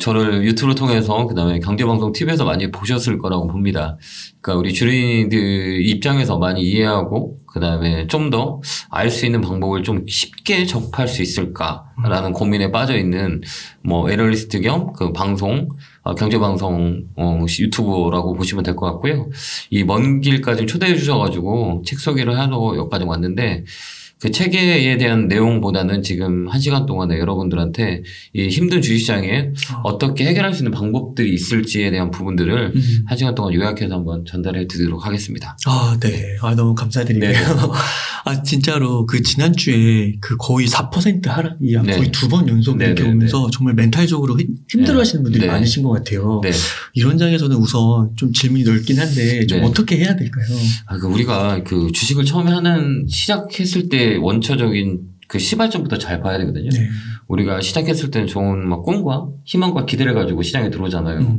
저를 유튜브를 통해서 그다음에 경제방송 TV에서 많이 보셨을 거라고 봅니다. 그러니까 우리 주린이들 입장에서 많이 이해하고 그다음에 좀 더 알 수 있는 방법을 좀 쉽게 접할 수 있을까라는 고민에 빠져 있는 뭐 애널리스트 겸 그 방송 경제방송 유튜버라고 보시면 될 것 같고요. 이 먼 길까지 초대해 주셔가지고 책 소개를 하러 여기까지 왔는데 그 책에 대한 내용보다는 지금 1시간 동안에 여러분들한테 이 힘든 주식시장에 어떻게 해결할 수 있는 방법들이 있을지에 대한 부분들을 1시간 동안 요약해서 한번 전달해 드리도록 하겠습니다. 네. 너무 감사드리고요. 네. 진짜로 그 지난주에 그 거의 4% 하락이 네. 거의 2번 연속 이렇게 오면서 정말 멘탈적으로 힘들어 하시는 분들이 많으신 것 같아요. 네. 이런 장에서는 우선 좀 질문이 넓긴 한데 좀 어떻게 해야 될까요? 우리가 그 주식을 처음에 시작했을 때 원초적인 그 시발점부터 잘 봐야 되거든요. 네. 우리가 시작했을 때는 좋은 막 꿈과 희망과 기대를 가지고 시장에 들어오잖아요.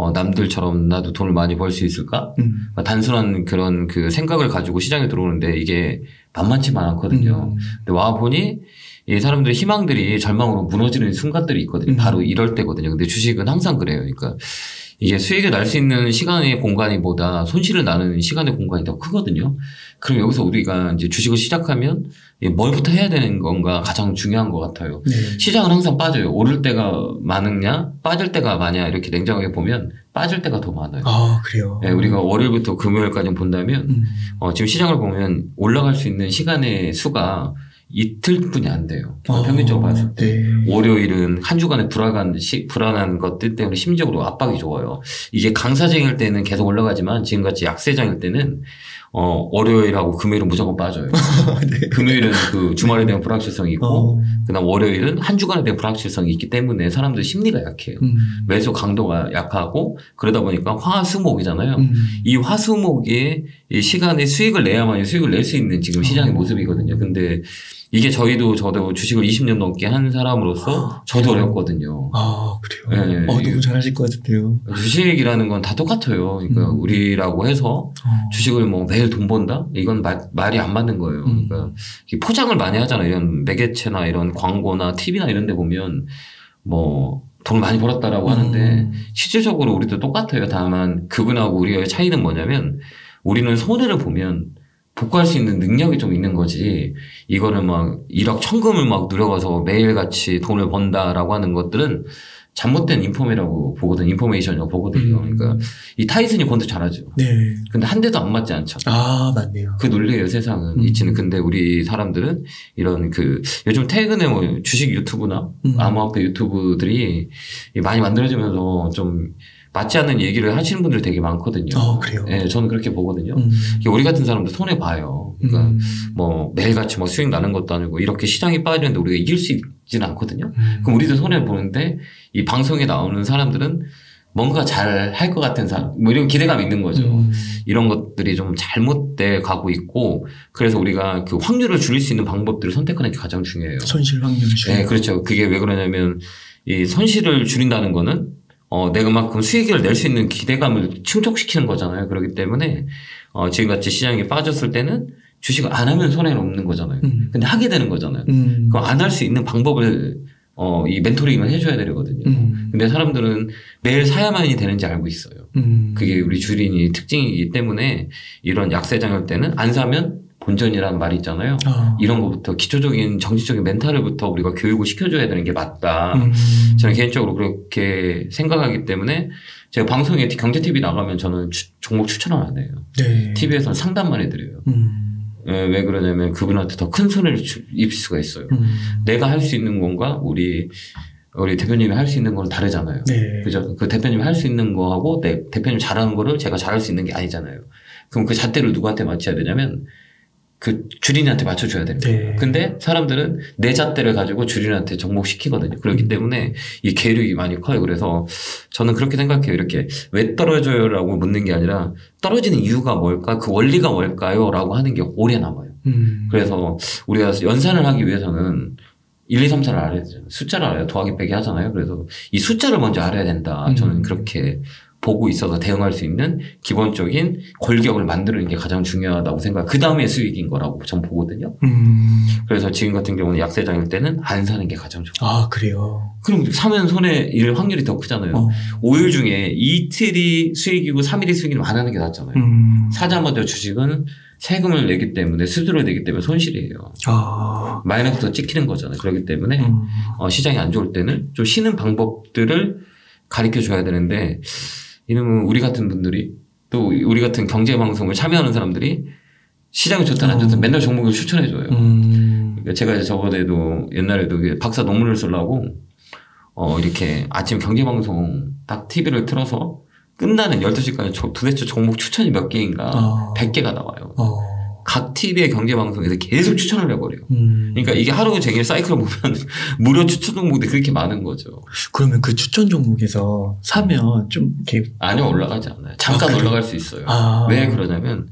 남들처럼 나도 돈을 많이 벌 수 있을까? 단순한 그런 그 생각을 가지고 시장에 들어오는데 이게 만만치만 않거든요. 근데 와보니 이 사람들의 희망들이 절망으로 무너지는 순간들이 있거든요. 바로 이럴 때거든요. 근데 주식은 항상 그래요. 그러니까 이게 수익을 날 수 있는 시간의 공간이보다 손실을 나는 시간의 공간이 더 크거든요. 그럼 여기서 우리가 이제 주식을 시작하면 뭘부터 해야 되는 건가 가장 중요한 것 같아요. 네. 시장은 항상 빠져요. 오를 때가 많으냐, 빠질 때가 많냐 이렇게 냉정하게 보면 빠질 때가 더 많아요. 그래요? 네, 우리가 월요일부터 금요일까지 본다면 지금 시장을 보면 올라갈 수 있는 시간의 수가 이틀뿐이 안 돼요. 평균적으로 봤을 때. 네. 월요일은 한 주간의 불안한 것들 때문에 심적으로 압박이 좋아요. 이게 강사장일 때는 계속 올라가지만 지금같이 약세장일 때는 월요일하고 금요일은 무조건 빠져요. 네. 금요일은 그 주말에 대한 불확실성이 있고, 그다음 월요일은 한 주간에 대한 불확실성이 있기 때문에 사람들 심리가 약해요. 매수 강도가 약하고, 그러다 보니까 화수목이잖아요. 이 화수목에 이 시간에 수익을 내야만 수익을 낼 수 있는 지금 시장의 모습이거든요. 근데 이게 저도 주식을 20년 넘게 한 사람으로서 저도 어렵거든요. 그래요? 네. 너무 잘하실 것 같은데요. 주식이라는 건 다 똑같아요. 그러니까 우리라고 해서 주식을 뭐 매일 돈 번다? 이건 말이 안 맞는 거예요. 그러니까 포장을 많이 하잖아요. 이런 매개체나 이런 광고나 TV나 이런 데 보면 뭐 돈을 많이 벌었다라고 하는데 실질적으로 우리도 똑같아요. 다만 그분하고 우리의 차이는 뭐냐면 우리는 손해를 보면 복구할 수 있는 능력이 좀 있는 거지. 이거를 막 1억 천금을 막 누려가서 매일같이 돈을 번다라고 하는 것들은 잘못된 인포메이션이라고 보거든요. 그러니까 이 타이슨이 권도 잘하죠. 네. 근데 한 대도 안 맞지 않죠. 맞네요. 그 논리예요, 세상은. 이치는. 근데 우리 사람들은 이런 요즘 최근에 뭐 주식 유튜브나 암호화폐 유튜브들이 많이 만들어지면서 좀 맞지 않는 얘기를 하시는 분들이 되게 많거든요. 그래요? 네, 저는 그렇게 보거든요. 우리 같은 사람들 손해봐요. 그러니까 뭐 매일같이 뭐 수익 나는 것도 아니고 이렇게 시장이 빠지는데 우리가 이길 수 있지는 않거든요. 그럼 우리도 손해보는데 이 방송에 나오는 사람들은 뭔가 잘 할 것 같은 사람, 뭐 이런 기대감이 있는 거죠. 이런 것들이 좀 잘못돼 가고 있고, 그래서 우리가 그 확률을 줄일 수 있는 방법들을 선택하는 게 가장 중요해요. 손실 확률을 줄이는. 네, 그렇죠. 그게 왜 그러냐면 이 손실을 줄인다는 거는 내가 그만큼 수익을 낼 수 있는 기대감을 충족시키는 거잖아요. 그렇기 때문에, 지금같이 시장이 빠졌을 때는 주식을 안 하면 손해는 없는 거잖아요. 근데 하게 되는 거잖아요. 그럼 안 할 수 있는 방법을, 이 멘토링을 해줘야 되거든요. 근데 사람들은 매일 사야만이 되는지 알고 있어요. 그게 우리 주린이 특징이기 때문에 이런 약세장일 때는 안 사면 본전이라는 말이 있잖아요. 이런 것부터 기초적인 정신적인 멘탈을부터 우리가 교육을 시켜줘야 되는 게 맞다. 저는 개인적으로 그렇게 생각하기 때문에 제가 방송에 경제TV 나가면 저는 종목 추천을 안 해요. 네. TV에서는 상담만 해드려요. 왜 그러냐면 그분한테 더 큰 손해를 입힐 수가 있어요. 내가 할 수 있는 건가 우리 대표님이 할 수 있는 건 다르잖아요. 네. 그죠? 그 대표님이 할 수 있는 거하고 대표님 잘하는 거를 제가 잘할 수 있는 게 아니잖아요. 그럼 그 잣대를 누구한테 맞춰야 되냐면 그 주린이한테 맞춰줘야 됩니다. 네. 근데 사람들은 내 잣대를 가지고 주린이한테 접목시키거든요. 그렇기 때문에 이 계력이 많이 커요. 그래서 저는 그렇게 생각해요. 이렇게 왜 떨어져요? 라고 묻는 게 아니라 떨어지는 이유가 뭘까? 그 원리가 뭘까요? 라고 하는 게 오래 남아요. 그래서 우리가 연산을 하기 위해서는 1, 2, 3, 4를 알아야 되잖아요. 숫자를 알아야 더하기 빼기 하잖아요. 그래서 이 숫자를 먼저 알아야 된다. 저는 그렇게 보고 있어서 대응할 수 있는 기본적인 골격을 만드는 게 가장 중요하다고 생각. 그 다음에 수익인 거라고 전 보거든요. 그래서 지금 같은 경우는 약세장일 때는 안 사는 게 가장 좋아요. 아, 그래요? 그럼 사면 손해일 확률이 더 크잖아요. 5일 중에 이틀이 수익이고 3일이 수익이면 안 하는 게 낫잖아요. 사자마자 주식은 세금을 내기 때문에 수수료를 내기 때문에 손실이에요. 마이너스도 찍히는 거잖아요. 그렇기 때문에 시장이 안 좋을 때는 좀 쉬는 방법들을 가르쳐 줘야 되는데 이놈은 우리 같은 분들이 또 우리 같은 경제방송을 참여하는 사람들이 시장이 좋다 안 좋다 맨날 종목을 추천해 줘요. 그러니까 제가 저번에도 옛날에도 박사 논문을 쓰려고 이렇게 아침 경제방송 딱 TV를 틀어서 끝나는 12시까지 도대체 종목 추천이 몇 개인가 100개가 나와요. 각 TV의 경제방송에서 계속 추천을 해버려요. 그러니까 이게 하루 종일 사이클을 보면 무료 추천 종목들이 그렇게 많은 거죠. 그러면 그 추천 종목에서 사면 좀 이렇게. 아니요, 올라가지 않아요. 잠깐 올라갈 수 있어요. 왜 그러냐면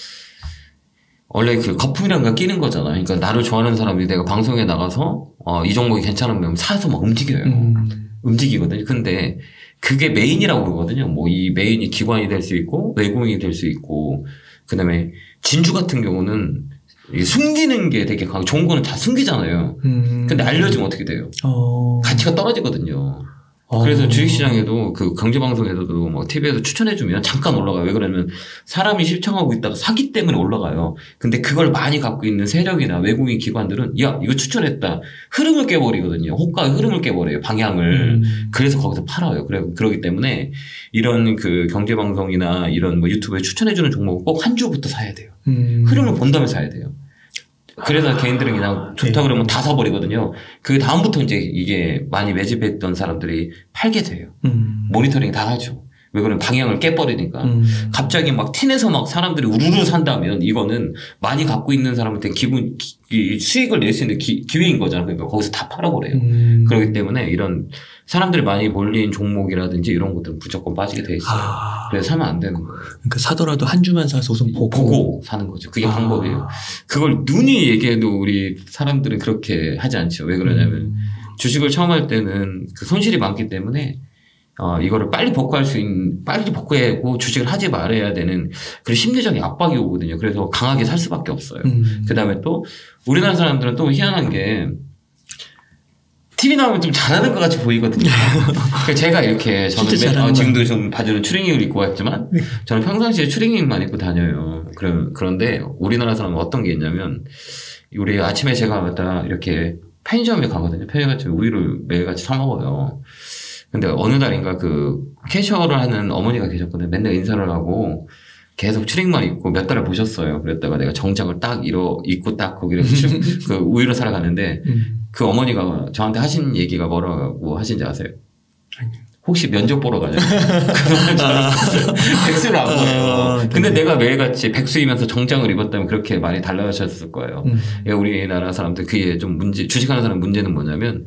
원래 그 거품이란 거 끼는 거잖아요. 그러니까 나를 좋아하는 사람이 내가 방송에 나가서 이 종목이 괜찮으면 사서 막 움직여요. 움직이거든요. 근데 그게 메인이라고 그러거든요. 뭐 이 메인이 기관이 될 수 있고 외국인이 될 수 있고 그다음에 진주 같은 경우는 숨기는 게 되게 강하고 좋은 거는 다 숨기잖아요. 근데 알려주면 어떻게 돼요? 가치가 떨어지거든요. 그래서 주식시장에도 그 경제방송에서도 뭐 TV에서 추천해주면 잠깐 올라가요. 왜 그러면 사람이 실천하고 있다가 사기 때문에 올라가요. 근데 그걸 많이 갖고 있는 세력이나 외국인 기관들은 야, 이거 추천했다. 흐름을 깨버리거든요. 호가의 흐름을 깨버려요. 방향을. 그래서 거기서 팔아요. 그러기 때문에 이런 그 경제방송이나 이런 뭐 유튜브에 추천해주는 종목은 꼭 한 주부터 사야 돼요. 흐름을 본 다음에 사야 돼요. 그래서 개인들은 그냥 좋다 그러면 다 사버리거든요. 그 다음부터 이제 이게 많이 매집했던 사람들이 팔게 돼요. 모니터링 다 하죠. 왜 그러면 방향을 깨버리니까. 갑자기 막 틴에서 막 사람들이 우르르 산다면 이거는 많이 갖고 있는 사람한테 수익을 낼 수 있는 기회인 거잖아요. 그러니까 거기서 다 팔아버려요. 그렇기 때문에 이런 사람들이 많이 몰린 종목이라든지 이런 것들은 무조건 빠지게 돼 있어요. 그래서 사면 안 되는 거예요. 그러니까 사더라도 한 주만 사서 우선 보고 사는 거죠. 그게 방법이에요. 그걸 눈이 얘기해도 우리 사람들은 그렇게 하지 않죠. 왜 그러냐면 주식을 처음 할 때는 그 손실이 많기 때문에 이거를 빨리 복구하고 주식을 하지 말아야 되는 그런 심리적인 압박이 오거든요. 그래서 강하게 살 수밖에 없어요. 그 다음에 또 우리나라 사람들은 또 희한한 게 TV 나오면 좀 잘하는 것 같이 보이거든요. 그러니까 제가 이렇게 저는 지금도 좀 바지는 추리닝을 입고 왔지만 저는 평상시에 추리닝만 입고 다녀요. 그런데 우리나라 사람은 어떤 게 있냐면 우리 아침에 제가 왔다 이렇게 편의점에 가거든요. 편의점에 우유를 매일같이 사 먹어요. 근데 어느 날인가 그 캐셔를 하는 어머니가 계셨거든요. 맨날 인사를 하고 계속 추리닝만 입고 몇 달을 보셨어요. 그랬다가 내가 정장을 딱 입고 딱 거기를 그 우유를 사러 갔는데 그 어머니가 저한테 하신 얘기가 뭐라고 하신지 아세요? 혹시 면접 보러 가냐고. 백수를 안 보여요. 근데 내가 매일같이 백수이면서 정장을 입었다면 그렇게 많이 달라졌을 거예요. 우리나라 사람들 그게 좀 주식하는 사람 문제는 뭐냐면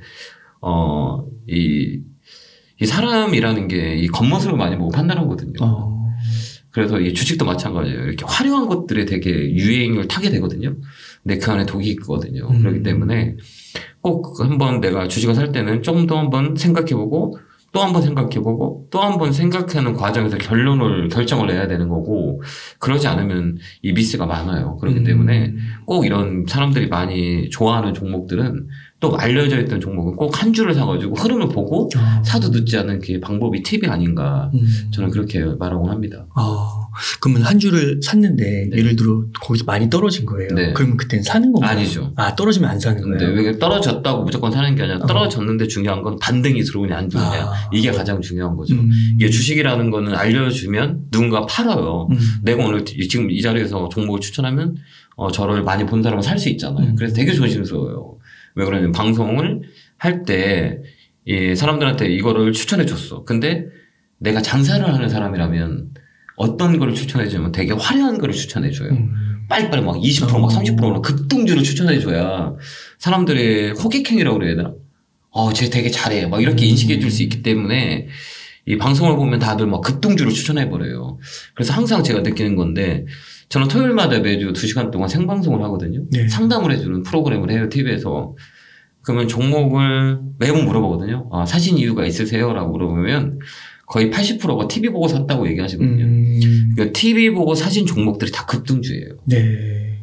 이 사람이라는 게 이 겉모습을 많이 보고 판단하거든요. 그래서 이 주식도 마찬가지예요. 이렇게 화려한 것들에 되게 유행을 타게 되거든요. 근데 그 안에 독이 있거든요. 그렇기 때문에 꼭 한번 내가 주식을 살 때는 좀 더 한번 생각해보고 또 한번 생각해보고 또 한번 생각하는 과정에서 결정을 내야 되는 거고 그러지 않으면 이 미스가 많아요. 그렇기 때문에 꼭 이런 사람들이 많이 좋아하는 종목들은 또 알려져 있던 종목은 꼭 한 주를 사가지고 흐름을 보고 사도 늦지 않은 그 방법이 팁이 아닌가 저는 그렇게 말하곤 합니다. 그러면 한 주를 샀는데 예를 들어 거기서 많이 떨어진 거예요. 그러면 그때는 사는 건가요? 아니죠. 떨어지면 안 사는 거예요? 네, 왜 떨어졌다고 무조건 사는 게 아니라 떨어졌는데 중요한 건 반등이 들어오냐 안 들어오냐 이게 가장 중요한 거죠. 이게 주식이라는 거는 알려주면 누군가 팔아요. 내가 오늘 지금 이 자리에서 종목을 추천하면 저를 많이 본 사람은 살 수 있잖아요. 그래서 되게 조심스러워요. 왜 그러냐면 방송을 할 때 사람들한테 이거를 추천해 줬어. 근데 내가 장사를 하는 사람이라면 어떤 거를 추천해 주면 되게 화려한 거를 추천해 줘요. 빨리빨리 막 20% 막 30% 급등주를 추천해 줘야 사람들의 호객행위라고 그래야 되나? 쟤 되게 잘해. 막 이렇게 인식해 줄 수 있기 때문에 이 방송을 보면 다들 막 급등주를 추천해 버려요. 그래서 항상 제가 느끼는 건데 저는 토요일마다 매주 2시간 동안 생방송을 하거든요. 상담을 해주는 프로그램을 해요. TV에서. 그러면 종목을 매번 물어보거든요. 사신 이유가 있으세요? 라고 물어보면 거의 80%가 TV 보고 샀다고 얘기하시거든요. 그러니까 TV 보고 사신 종목들이 다 급등주예요. 네.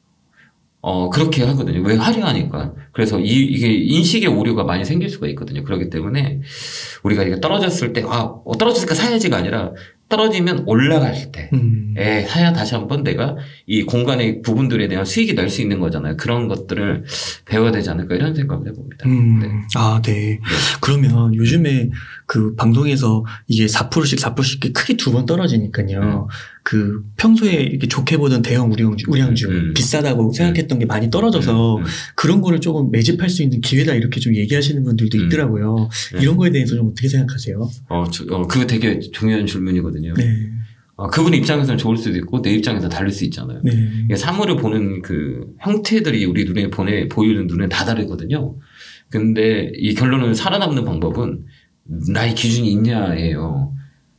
그렇게 하거든요. 왜 화려하니까. 그래서 이게 인식의 오류가 많이 생길 수가 있거든요. 그렇기 때문에 우리가 이게 떨어졌을 때, 떨어졌으니까 사야지가 아니라 떨어지면 올라갈 때, 사야 다시 한번 내가 이 공간의 부분들에 대한 수익이 날 수 있는 거잖아요. 그런 것들을 배워야 되지 않을까 이런 생각을 해봅니다. 네. 네. 그러면 요즘에 그 방송에서 이게 4%씩 크게 2번 떨어지니까요. 그 평소에 이렇게 좋게 보던 대형 우량주 비싸다고 생각했던 게 많이 떨어져서 그런 거를 조금 매집할 수 있는 기회다 이렇게 좀 얘기하시는 분들도 있더라고요. 이런 거에 대해서 좀 어떻게 생각하세요? 그거 되게 중요한 질문이거든요. 네. 그분 입장에서는 좋을 수도 있고 내 입장에서 다를 수 있잖아요. 네. 사물을 보는 그 형태들이 우리 눈에 보이는 눈에 다 다르거든요. 근데 이 결론은 살아남는 방법은 나의 기준이 있냐예요.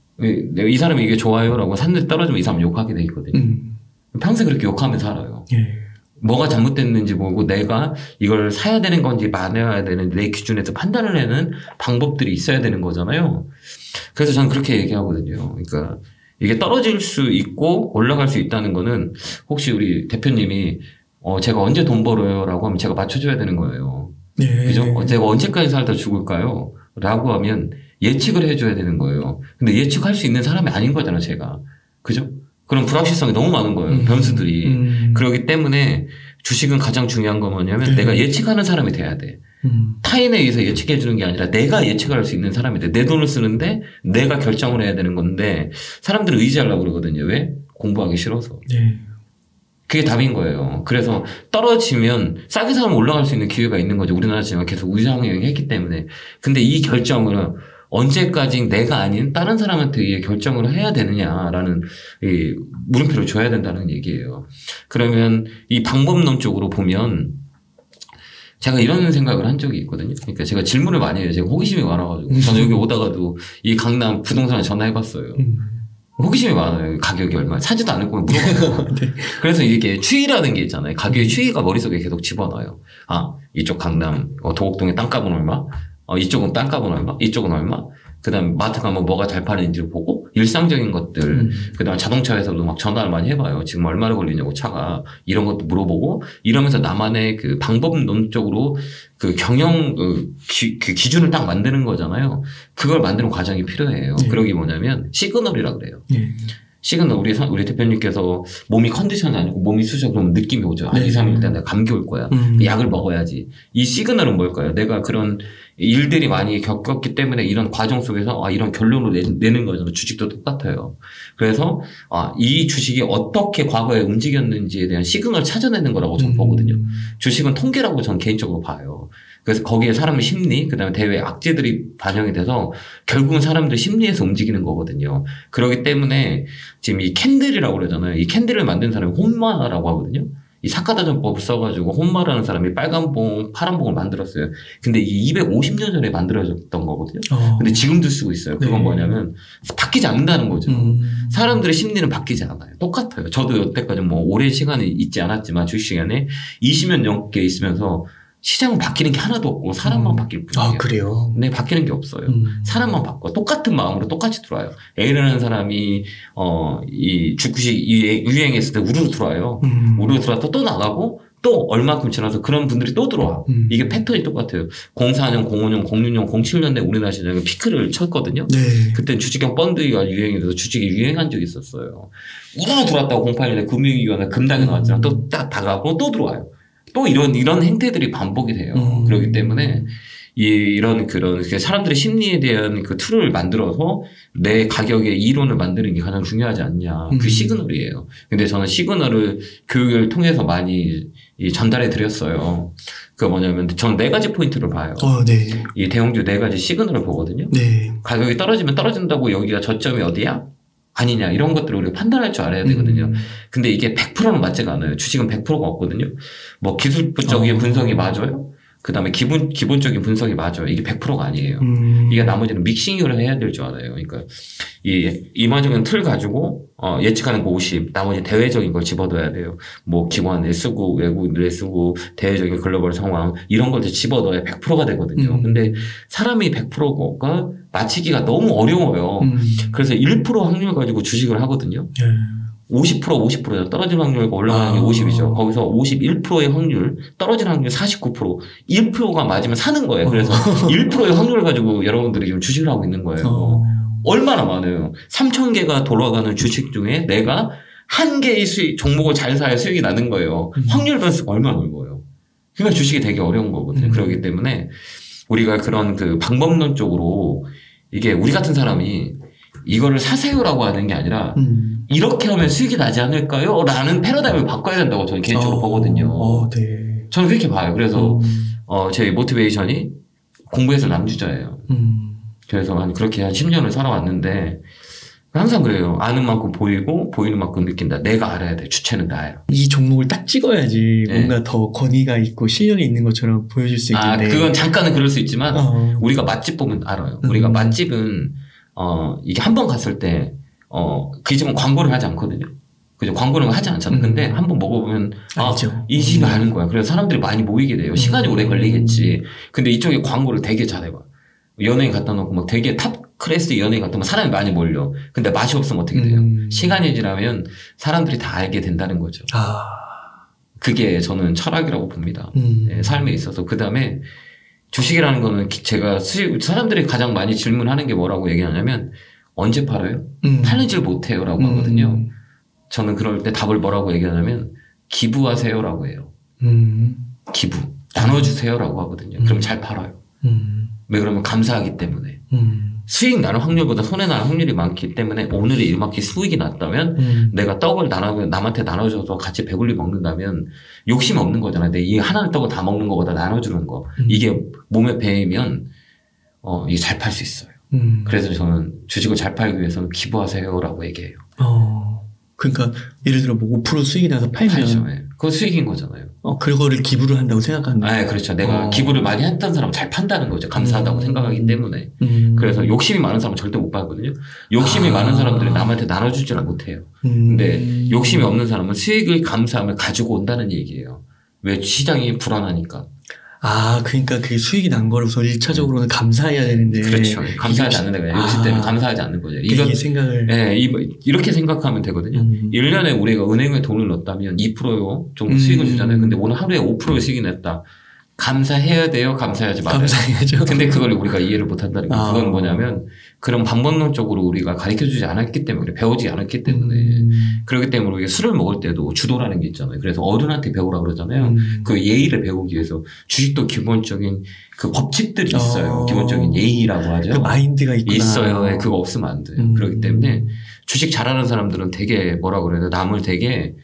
이 사람이 이게 좋아요라고 샀는데 떨어지면 이 사람 욕하게 돼 있거든요. 평생 그렇게 욕하며 살아요. 네. 뭐가 잘못됐는지 모르고 내가 이걸 사야 되는 건지 말아야 되는지 내 기준에서 판단을 하는 방법들이 있어야 되는 거잖아요. 그래서 저는 그렇게 얘기하거든요. 그러니까 이게 떨어질 수 있고 올라갈 수 있다는 거는 혹시 우리 대표님이 제가 언제 돈 벌어요? 라고 하면 제가 맞춰줘야 되는 거예요. 네. 그죠? 제가 언제까지 살다 죽을까요? 라고 하면 예측을 해줘야 되는 거예요. 근데 예측할 수 있는 사람이 아닌 거잖아요, 제가. 그죠? 그런 불확실성이 너무 많은 거예요, 변수들이. 그렇기 때문에 주식은 가장 중요한 건 뭐냐면 내가 예측하는 사람이 돼야 돼. 타인에 의해서 예측해 주는 게 아니라 내가 예측할 수 있는 사람이 돼. 내 돈을 쓰는데 내가 결정을 해야 되는 건데 사람들을 의지하려고 그러거든요. 왜? 공부하기 싫어서. 네. 그게 답인 거예요. 그래서 떨어지면 싸게 사면 올라갈 수 있는 기회가 있는 거죠. 우리나라 지금 계속 우상향했기 때문에. 근데 이 결정을 언제까지 내가 아닌 다른 사람한테 의해 결정을 해야 되느냐라는 이 물음표를 줘야 된다는 얘기예요. 그러면 이 방법론 쪽으로 보면 제가 이런 생각을 한 적이 있거든요. 그러니까 제가 질문을 많이 해요. 제가 호기심이 많아가지고. 저는 여기 오다가도 이 강남 부동산에 전화해봤어요. 호기심이 많아요. 가격이 얼마야. 사지도 않을 거면 물어봐요. 네. 그래서 이게 추이라는 게 있잖아요. 가격의 추이가 머릿속에 계속 집어넣어요. 이쪽 강남 도곡동의 땅값은 얼마? 이쪽은 땅값은 얼마? 이쪽은 얼마? 그 다음 마트 가면 뭐가 잘 파는지를 보고 일상적인 것들 그 다음 자동차에서도 막 전화를 많이 해봐요. 지금 얼마나 걸리냐고 차가 이런 것도 물어보고 이러면서 나만의 그 방법론적으로 그 경영 그 기준을 딱 만드는 거잖아요. 그걸 만드는 과정이 필요해요. 그러기 뭐냐면 시그널이라 그래요. 시그널 우리 대표님께서 몸이 컨디션이 아니고 몸이 쑤셔 그러면 느낌이 오죠. 2, 3일 때 내가 감기 올 거야. 약을 먹어야지. 이 시그널은 뭘까요? 내가 그런 일들이 많이 겪었기 때문에 이런 과정 속에서 이런 결론을 내는 거잖아요. 주식도 똑같아요. 그래서 이 주식이 어떻게 과거에 움직였는지에 대한 시그널을 찾아내는 거라고 저는 보거든요. 주식은 통계라고 저는 개인적으로 봐요. 그래서 거기에 사람의 심리, 그 다음에 대외 악재들이 반영이 돼서 결국은 사람들 심리에서 움직이는 거거든요. 그렇기 때문에 지금 이 캔들이라고 그러잖아요. 이 캔들을 만든 사람이 혼마라고 하거든요. 이 사카다전법을 써가지고 혼마라는 사람이 빨간 봉, 파란 봉을 만들었어요. 근데 이게 250년 전에 만들어졌던 거거든요. 근데 지금도 쓰고 있어요. 그건 뭐냐면 바뀌지 않는다는 거죠. 사람들의 심리는 바뀌지 않아요. 똑같아요. 저도 여태까지 뭐 오랜 시간이 있지 않았지만 주식시간에 20년 넘게 있으면서 시장은 바뀌는 게 하나도 없고 사람만 바뀔 뿐이에요. 그래요? 네, 바뀌는 게 없어요. 사람만 바꿔. 똑같은 마음으로 똑같이 들어와요. A라는 사람이 이 주식 유행했을 때 우르르 들어와요. 우르르 들어와서 또 나가고 또 얼마큼 지나서 그런 분들이 또 들어와. 이게 패턴이 똑같아요. 04년, 05년, 06년, 07년에 우리나라 시장에 피크를 쳤거든요. 네. 그때 주식형 펀드가 유행이 돼서 주식이 유행한 적이 있었어요. 우르르 들어왔다고 08년에 금융위기가 급락이 나왔잖아. 또 딱 다가고 또 들어와요. 또 이런 행태들이 반복이 돼요. 그렇기 때문에 이런 사람들의 심리에 대한 그 툴을 만들어서 내 가격의 이론을 만드는 게 가장 중요하지 않냐. 그 시그널이에요. 근데 저는 시그널을 교육을 통해서 많이 전달해 드렸어요. 그게 뭐냐면 저는 4가지 포인트를 봐요. 네. 이 대형주 4가지 시그널을 보거든요. 네. 가격이 떨어지면 떨어진다고 여기가 저점이 어디야? 아니냐 이런 것들을 우리가 판단할 줄 알아야 되거든요. 근데 이게 100%는 맞지가 않아요. 주식은 100%가 없거든요. 뭐 기술적인 분석이 맞아요. 그다음에 기본적인 분석이 맞아요. 이게 100%가 아니에요. 이게 나머지는 믹싱을 해야 될 줄 알아요. 그러니까 이 이마적인 틀 가지고 예측하는 거 50, 나머지 대외적인 걸 집어넣어야 돼요. 뭐 기관에 쓰고 외국인들에 쓰고 대외적인 글로벌 상황 이런 걸 집어넣어야 100%가 되거든요. 근데 사람이 100%가 맞히기가 너무 어려워요. 그래서 1% 확률 가지고 주식을 하거든요. 50% 떨어질 확률과 올라가는 게 50이죠. 거기서 51%의 확률, 떨어질 확률 49%, 1%가 맞으면 사는 거예요. 그래서 1%의 확률을 가지고 여러분들이 지금 주식을 하고 있는 거예요. 얼마나 많아요. 3,000개가 돌아가는 주식 중에 내가 한 개의 종목을 잘 사야 수익이 나는 거예요. 확률 변수가 얼마나 넓어요. 그러니까 주식이 되게 어려운 거거든요. 그렇기 때문에 우리가 그런 그 방법론적으로 이게 우리 같은 사람이 이거를 사세요라고 하는 게 아니라 이렇게 하면 수익이 나지 않을까요? 라는 패러다임을 바꿔야 된다고 저는 개인적으로 보거든요. 네. 저는 그렇게 봐요. 그래서 제 모티베이션이 공부해서 남주자예요. 그래서 그렇게 한 10년을 살아왔는데 항상 그래요. 아는 만큼 보이고 보이는 만큼 느낀다. 내가 알아야 돼. 주체는 나예요. 이 종목을 딱 찍어야지 뭔가 더 권위가 있고 실력이 있는 것처럼 보여줄 수 있는데. 그건 잠깐은 그럴 수 있지만 우리가 맛집 보면 알아요. 우리가 맛집은 이게 한 번 갔을 때 그 집은 광고를 하지 않거든요. 그죠? 광고는 하지 않잖아요. 근데 한 번 먹어보면 이 집이 아는 거야. 그래서 사람들이 많이 모이게 돼요. 시간이 오래 걸리겠지. 근데 이쪽에 광고를 되게 잘해봐. 연예인 갖다 놓고 막 되게 탑 클래스 연예인 갖다 놓으면 사람이 많이 몰려. 근데 맛이 없으면 어떻게 돼요? 시간이 지나면 사람들이 다 알게 된다는 거죠. 그게 저는 철학이라고 봅니다. 네, 삶에 있어서. 그 다음에 주식이라는 거는 제가 사람들이 가장 많이 질문하는 게 뭐라고 얘기하냐면 언제 팔아요? 팔리질 못해요 라고 하거든요. 저는 그럴 때 답을 뭐라고 얘기하냐면 기부하세요 라고 해요. 기부. 나눠주세요 라고 하거든요. 그럼 잘 팔아요. 왜 그러면 감사하기 때문에. 수익 나는 확률보다 손해 나는 확률이 많기 때문에 오늘이 이만큼 수익이 났다면 내가 떡을 남한테 나눠줘서 같이 배불리 먹는다면 욕심 없는 거잖아요. 근데 이 하나의 떡을 다 먹는 것보다 나눠주는 거. 이게 몸에 배이면 이게 잘 팔 수 있어요. 그래서 저는 주식을 잘 팔기 위해서는 기부하세요라고 얘기해요. 그러니까 예를 들어 뭐 5% 수익이 나서 팔면 팔죠. 네. 그거 수익인 거잖아요. 그거를 기부를 한다고 생각하는 거예요. 네, 그렇죠. 내가 기부를 많이 했던 사람은 잘 판다는 거죠. 감사하다고 생각하기 때문에. 그래서 욕심이 많은 사람은 절대 못 팔거든요. 욕심이 많은 사람들은 남한테 나눠주지를 못해요. 근데 욕심이 없는 사람은 수익을 감사함을 가지고 온다는 얘기예요. 왜? 시장이 불안하니까. 그러니까 그 수익이 난 거로서 1차적으로는 감사해야 되는데. 그렇죠. 감사하지 않는다. 그냥 욕심 때문에 감사하지 않는 거죠. 이 생각을. 네, 이렇게 생각하면 되거든요. 1년에 우리가 은행에 돈을 넣었다면 2% 정도 수익을 주잖아요. 근데 오늘 하루에 5% 수익이 냈다. 감사해야 돼요? 감사하지 말아요? 감사해야죠. 근데 그걸 우리가 이해를 못 한다는 거예요. 그건 뭐냐면 그런 방법론적으로 우리가 가르쳐 주지 않았기 때문에, 배우지 않았기 때문에. 그렇기 때문에 우리가 술을 먹을 때도 주도라는 게 있잖아요. 그래서 어른한테 배우라 그러잖아요. 그 예의를 배우기 위해서 주식도 기본적인 그 법칙들이 있어요. 기본적인 예의라고 하죠. 그 마인드가 있구나. 있어요. 네, 그거 없으면 안 돼요. 그렇기 때문에 주식 잘하는 사람들은 되게 뭐라고 그래야 돼? 남을 되게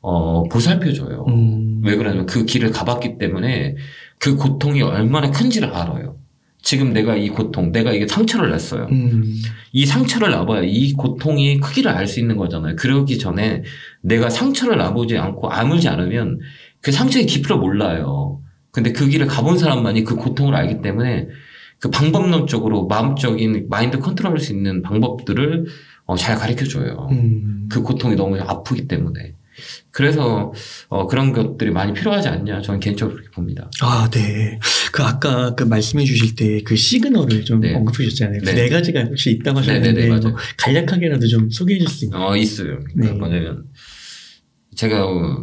보살펴줘요. 왜 그러냐면 그 길을 가봤기 때문에 그 고통이 얼마나 큰지를 알아요. 지금 내가 이 고통, 내가 이게 상처를 냈어요. 이 상처를 놔봐야 이 고통이 크기를 알 수 있는 거잖아요. 그러기 전에 내가 상처를 놔보지 않고 아물지 않으면 그 상처의 깊이를 몰라요. 근데 그 길을 가본 사람만이 그 고통을 알기 때문에 그 방법론적으로 마음적인 마인드 컨트롤할 수 있는 방법들을 잘 가르쳐줘요. 그 고통이 너무 아프기 때문에. 그래서 그런 것들이 많이 필요하지 않냐 저는 개인적으로 그렇게 봅니다. 네. 그 아까 그 말씀해 주실 때 그 시그널을 좀 언급해 주셨잖아요. 그 네 가지가 혹시 있다고 하셨는데 뭐 간략하게라도 좀 소개해 줄 수 있나요? 있어요. 그러니까 뭐냐면 제가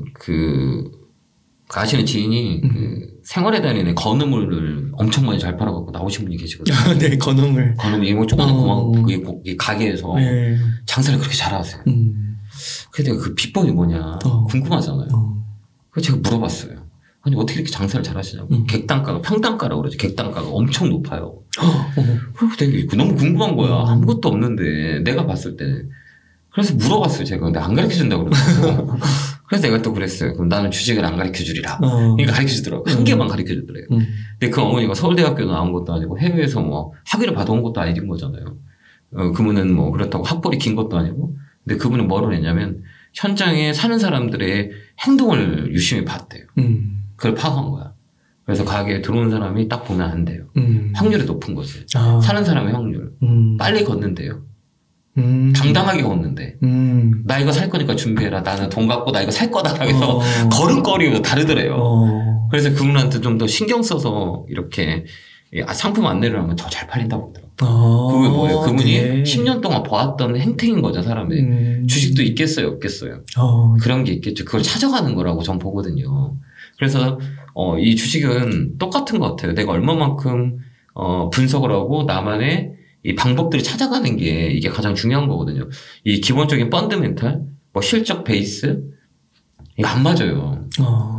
아시는 지인이 생활에 다니는 건어물을 엄청 많이 잘 팔아갖고 나오신 분이 계시거든요. 네, 건어물. 건어물 이거 조그만 가게에서 장사를 그렇게 잘하세요. 그래서 내가 그 비법이 뭐냐 궁금하잖아요. 그래서 제가 물어봤어요. 아니 어떻게 이렇게 장사를 잘하시냐고. 객단가가 평단가라고 그러죠. 객단가가 엄청 높아요. 그래서 되게 너무 궁금한 거야. 아무것도 없는데 내가 봤을 때. 그래서 물어봤어요 제가. 근데 안 가르쳐준다고 그러더라고요. 그래서 내가 또 그랬어요. 그럼 나는 주식을 안 가르쳐주리라. 그러니까 가르쳐주더라고요. 한 개만 가르쳐주더래요. 근데 그 어머니가 서울대학교 나온 것도 아니고 해외에서 뭐 학위를 받아온 것도 아닌 거잖아요. 그분은 뭐 그렇다고 학벌이 긴 것도 아니고. 근데 그분은 뭐를 했냐면 현장에 사는 사람들의 행동을 유심히 봤대요. 그걸 파악한 거야. 그래서 가게에 들어온 사람이 딱 보면 안 돼요. 확률이 높은 거지. 사는 사람의 확률. 빨리 걷는데요. 당당하게 걷는데 나 이거 살 거니까 준비해라. 나는 돈 갖고 나 이거 살 거다. 그래서 걸음걸이가 다르더래요. 그래서 그분한테 좀 더 신경 써서 이렇게 상품 안내를 하면 더 잘 팔린다고 그러더라고요. 그게 뭐예요? 그분이 네. 10년 동안 봐왔던 행태인 거죠, 사람이. 주식도 있겠어요, 없겠어요? 그런 게 있겠죠. 그걸 찾아가는 거라고 전 보거든요. 그래서 이 주식은 똑같은 것 같아요. 내가 얼마만큼 분석을 하고 나만의 이 방법들을 찾아가는 게 이게 가장 중요한 거거든요. 이 기본적인 펀드멘탈, 뭐 실적 베이스 이거 안 맞아요.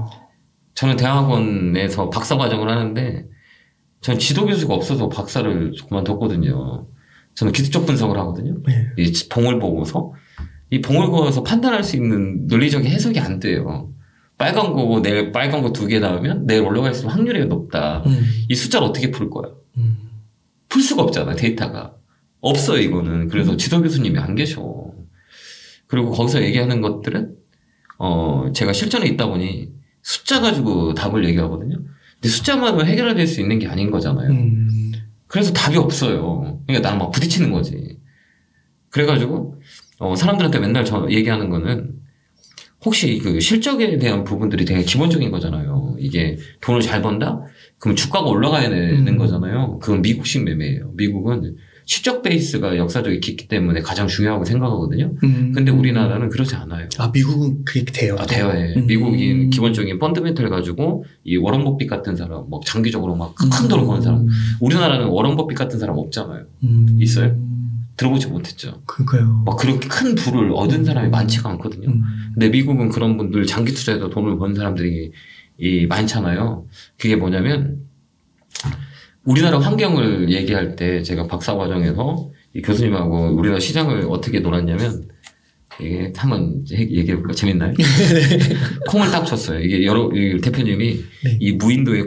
저는 대학원에서 박사 과정을 하는데 저는 지도 교수가 없어서 박사를 그만뒀거든요. 저는 기술적 분석을 하거든요. 네. 이 봉을 보고서 이 봉을 보고서 판단할 수 있는 논리적인 해석이 안 돼요. 빨간 거고 내일 빨간 거 2개 나오면 내일 올라갈 수 있는 확률이 높다. 이 숫자를 어떻게 풀 거야? 풀 수가 없잖아. 데이터가 없어요. 이거는. 그래서 지도 교수님이 안 계셔. 그리고 거기서 얘기하는 것들은 제가 실전에 있다 보니 숫자 가지고 답을 얘기하거든요. 근데 숫자만으로 해결될 수 있는 게 아닌 거잖아요. 그래서 답이 없어요. 그러니까 나는 막 부딪히는 거지. 그래가지고 사람들한테 맨날 저 얘기하는 거는 혹시 그 실적에 대한 부분들이 되게 기본적인 거잖아요. 이게 돈을 잘 번다? 그럼 주가가 올라가야 되는 거잖아요. 그건 미국식 매매예요. 미국은 실적 베이스가 역사적이 깊기 때문에 가장 중요하고 생각하거든요. 근데 우리나라는 그렇지 않아요. 미국은 그렇게 돼요? 돼요. 예. 미국인 기본적인 펀드멘탈 가지고 이 워런 버핏 같은 사람, 뭐 장기적으로 막 큰 돈을 버는 사람. 우리나라는 워런 버핏 같은 사람 없잖아요. 있어요? 들어보지 못했죠. 그러니까요. 막 그렇게 큰 부를 얻은 사람이 많지가 않거든요. 근데 미국은 그런 분들 장기 투자해서 돈을 버는 사람들이 많잖아요. 그게 뭐냐면 우리나라 환경을 얘기할 때 제가 박사 과정에서 이 교수님하고 우리나라 시장을 어떻게 놀았냐면 이게 한번 얘기해볼까? 재밌나요? 콩을 딱 쳤어요. 이게 이 대표님이 네. 이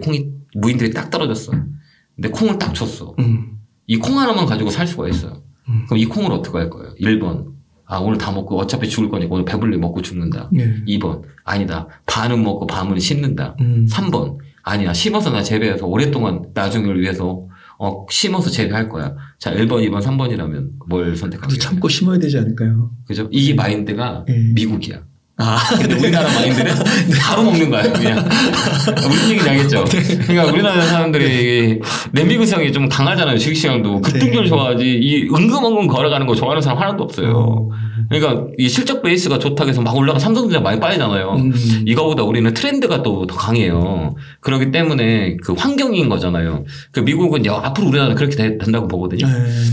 무인도에 딱 떨어졌어. 근데 콩을 딱 쳤어. 이 콩 하나만 가지고 살 수가 있어요. 그럼 이 콩을 어떻게 할 거예요? 1번. 오늘 다 먹고 어차피 죽을 거니까 오늘 배불리 먹고 죽는다. 네. 2번. 아니다. 반은 먹고 반은 씹는다. 3번. 아니야. 심어서 나 재배해서 오랫동안 나중을 위해서 심어서 재배할 거야. 자, 1번, 2번, 3번이라면 뭘 선택하겠어요? 참고 심어야 되지 않을까요? 그죠? 이게 마인드가 미국이야. 근데 우리나라 마인드는 바로 먹는 거야, 그냥. 무슨 얘기인지 알겠죠? 그러니까 우리나라 사람들이 냄비구성이 좀 강하잖아요, 주식시장도. 급등률 좋아하지, 이 은근은근 걸어가는 거 좋아하는 사람 하나도 없어요. 그러니까 이 실적 베이스가 좋다고 해서 막 올라가 삼성전자 많이 빠지잖아요. 이거보다 우리는 트렌드가 또 더 강해요. 그렇기 때문에 그 환경인 거잖아요. 그 미국은 앞으로 우리나라는 그렇게 된다고 보거든요.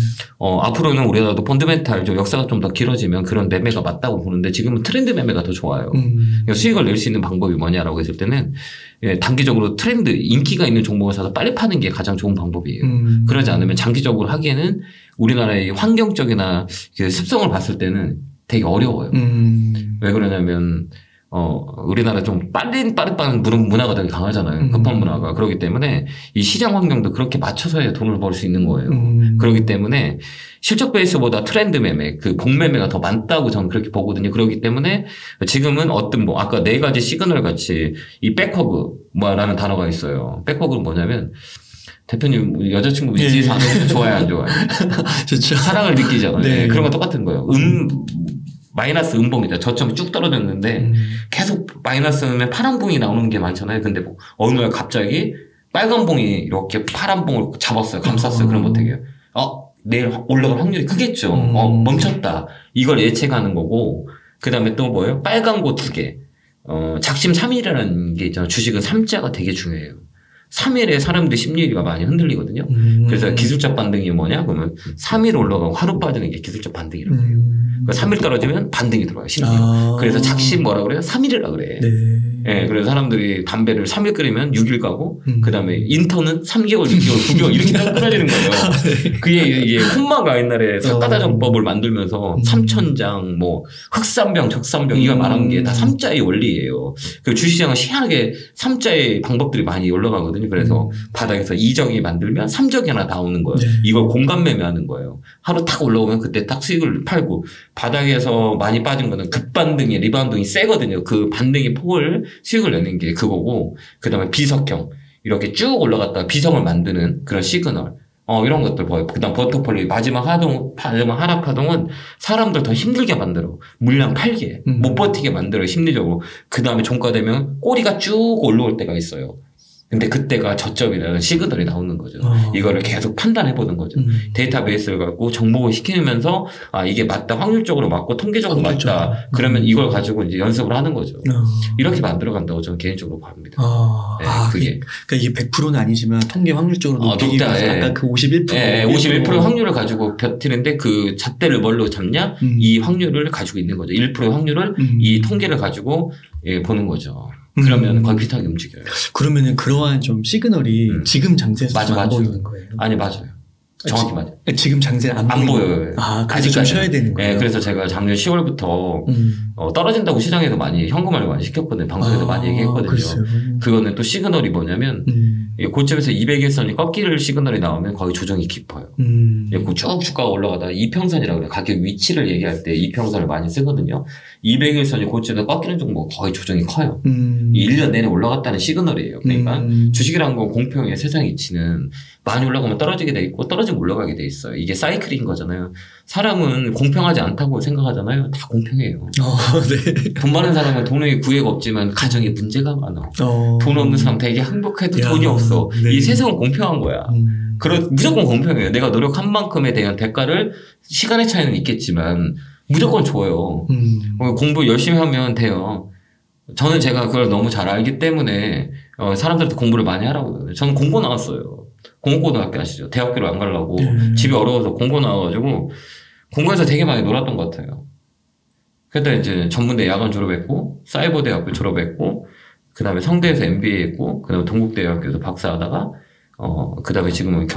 앞으로는 우리나라도 펀드멘탈 역사가 좀 더 길어지면 그런 매매가 맞다고 보는데 지금은 트렌드 매매가 더 좋아요. 그러니까 수익을 낼 수 있는 방법이 뭐냐라고 했을 때는 단기적으로 트렌드, 인기가 있는 종목을 사서 빨리 파는 게 가장 좋은 방법이에요. 그러지 않으면 장기적으로 하기에는 우리나라의 환경적이나 습성을 봤을 때는 되게 어려워요. 왜 그러냐면 우리나라 좀 빠른 문화가 되게 강하잖아요. 급한 문화가. 그렇기 때문에 이 시장 환경도 그렇게 맞춰서야 돈을 벌 수 있는 거예요. 그렇기 때문에 실적 베이스보다 트렌드 매매, 그 공매매가 더 많다고 저는 그렇게 보거든요. 그렇기 때문에 지금은 아까 4가지 시그널 같이 이 백허그 뭐라는 단어가 있어요. 백허그는 뭐냐면 대표님 여자친구 위치에서 하는 거 좋아요, 안 좋아요? 좋죠. 사랑을 느끼잖아요. 네. 그런 거 똑같은 거예요. 마이너스 음봉이다. 저점이 쭉 떨어졌는데 계속 마이너스면 파란 봉이 나오는 게 많잖아요. 근데 뭐 어느 날 갑자기 빨간 봉이 이렇게 파란 봉을 잡았어요. 감쌌어요. 그럼 어떻게 해요? 내일 올라갈 확률이 크겠죠. 멈췄다. 이걸 예측하는 거고 그 다음에 또 뭐예요? 빨간 거 2개. 작심 3일이라는 게 있잖아요. 주식은 3자가 되게 중요해요. 3일에 사람들 심리가 많이 흔들리거든요. 그래서 기술적 반등이 뭐냐? 그러면 3일 올라가고 하루 빠지는 게 기술적 반등이라고 해요. 그러니까 3일 떨어지면 반등이 들어와요, 심리가. 그래서 작심 뭐라 그래요? 3일이라 그래. 네. 그래서 사람들이 담배를 3일 끓이면 6일 가고, 그 다음에 인턴은 3개월, 6개월, 9개월 이렇게 끊어지는 거예요. 그게 이게 홈마가 옛날에 사카다정법을 만들면서 삼천장, 뭐, 흑삼병, 적삼병 이걸 말하는 게 다 3자의 원리예요. 그 주식시장은 희한하게 3자의 방법들이 많이 올라가거든요. 그래서 바닥에서 2적이 만들면 3적이 하나 나오는 거예요. 이걸 공간 매매하는 거예요. 하루 탁 올라오면 그때 딱 수익을 팔고, 바닥에서 많이 빠진 거는 급반등이, 리바운딩이 세거든요. 그 반등의 폭을 수익을 내는 게 그거고, 그 다음에 비석형. 이렇게 쭉 올라갔다가 비성을 만드는 그런 시그널. 이런 것들 보여요. 그 다음 버터플레이 마지막 하락하동은 사람들 더 힘들게 만들어. 물량 팔게. 못 버티게 만들어, 심리적으로. 그 다음에 종가되면 꼬리가 쭉 올라올 때가 있어요. 근데 그때가 저점이라는 시그널이 나오는 거죠. 이거를 계속 판단해보는 거죠. 데이터베이스를 갖고 정복을 시키면서, 이게 맞다. 확률적으로 맞고 통계적으로 맞다. 그러면 이걸 가지고 이제 연습을 하는 거죠. 이렇게 만들어간다고 저는 개인적으로 봅니다. 네, 그게. 그러니까 이게 100%는 아니지만 통계 확률적으로 높이기 위해서 아까 그 51%. 51% 확률을 가지고 버티는데 그 잣대를 뭘로 잡냐? 이 확률을 가지고 있는 거죠. 1%의 확률을 이 통계를 가지고 보는 거죠. 그러면 거의 비슷하게 움직여요. 그러면은 그러한 좀 시그널이 지금 장세에서 안 보이는 거예요? 아니, 맞아요. 정확히 맞아요. 지금 장세는 안 보여요. 그래서 좀 쉬어야 되는 거예요. 네, 그래서 제가 작년 10월부터 떨어진다고 시장에서 많이 현금화를 많이 시켰거든요. 방송에서 많이 얘기했거든요. 글쎄요. 그거는 또 시그널이 뭐냐면 고점에서 200일선이 꺾이를 시그널이 나오면 거의 조정이 깊어요. 쭉 주가가 올라가다가 이평선이라고 그래요. 가격 위치를 얘기할 때 이평선을 많이 쓰거든요. 200일선이 고점에서 꺾이는 종목 거의 조정이 커요. 1년 내내 올라갔다는 시그널이에요. 그러니까 주식이라는 건 공평해. 세상 이치는 많이 올라가면 떨어지게 돼 있고 떨어지면 올라가게 돼 있어요. 이게 사이클인 거잖아요. 사람은 공평하지 않다고 생각하잖아요. 다 공평해요. 네. 돈 많은 사람은 돈의 구애가 없지만 가정에 문제가 많아. 돈 없는 사람 되게 행복해도 돈이 없어. 네. 이 세상은 공평한 거야. 무조건 공평해요. 내가 노력한 만큼에 대한 대가를 시간의 차이는 있겠지만 무조건 줘요. 공부 열심히 하면 돼요. 저는 제가 그걸 너무 잘 알기 때문에 사람들한테 공부를 많이 하라고 그러거든요. 저는 공고 나왔어요. 공고등학교 아시죠? 대학교를 안 가려고 집이 어려워서 공고 나와가지고 공고에서 되게 많이 놀았던 것 같아요. 그러다 이제 전문대 야간 졸업했고 사이버대학교 졸업했고 그 다음에 성대에서 MBA 했고 그 다음에 동국대학교에서 박사하다가 그 다음에 지금은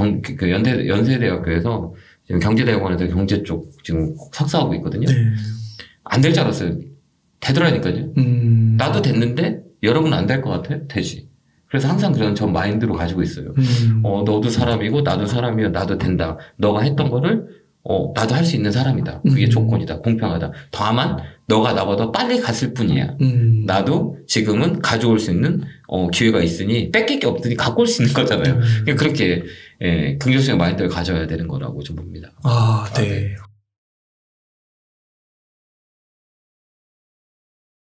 연세대학교에서 지금 경제대학원에서 경제 쪽 지금 석사하고 있거든요. 네. 안 될 줄 알았어요. 되더라니까요. 나도 됐는데 여러분 안 될 것 같아요? 되지. 그래서 항상 그런 전 마인드로 가지고 있어요. 너도 사람이고 나도 사람이야. 나도 된다. 너가 했던 거를 나도 할 수 있는 사람이다. 그게 조건이다. 공평하다. 다만 너가 나보다 빨리 갔을 뿐이야. 나도 지금은 가져올 수 있는 기회가 있으니 뺏길 게 없으니 갖고 올 수 있는 거잖아요. 그렇게 긍정적인 마인드를 가져야 되는 거라고 좀 봅니다. 네.